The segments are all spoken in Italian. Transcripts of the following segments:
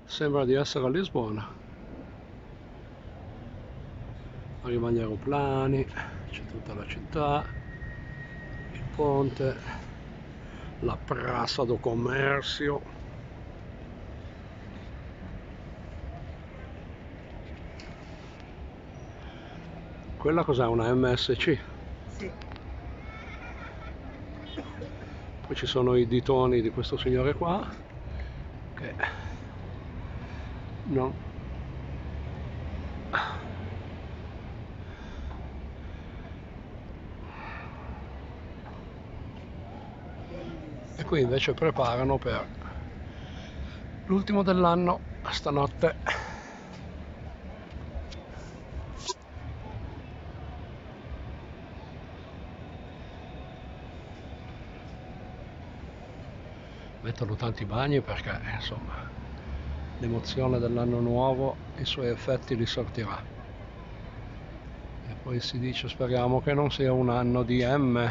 Sembra di essere a Lisbona. Arrivano gli aeroplani, c'è tutta la città, il ponte, la Praça do Comércio. Quella cos'è? Una MSC? Sì. Poi ci sono i ditoni di questo signore qua che non... E qui invece preparano per l'ultimo dell'anno stanotte. Mettono tanti bagni perché insomma l'emozione dell'anno nuovo i suoi effetti li sortirà. E poi si dice speriamo che non sia un anno di M.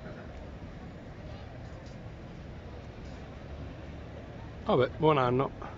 Vabbè, buon anno.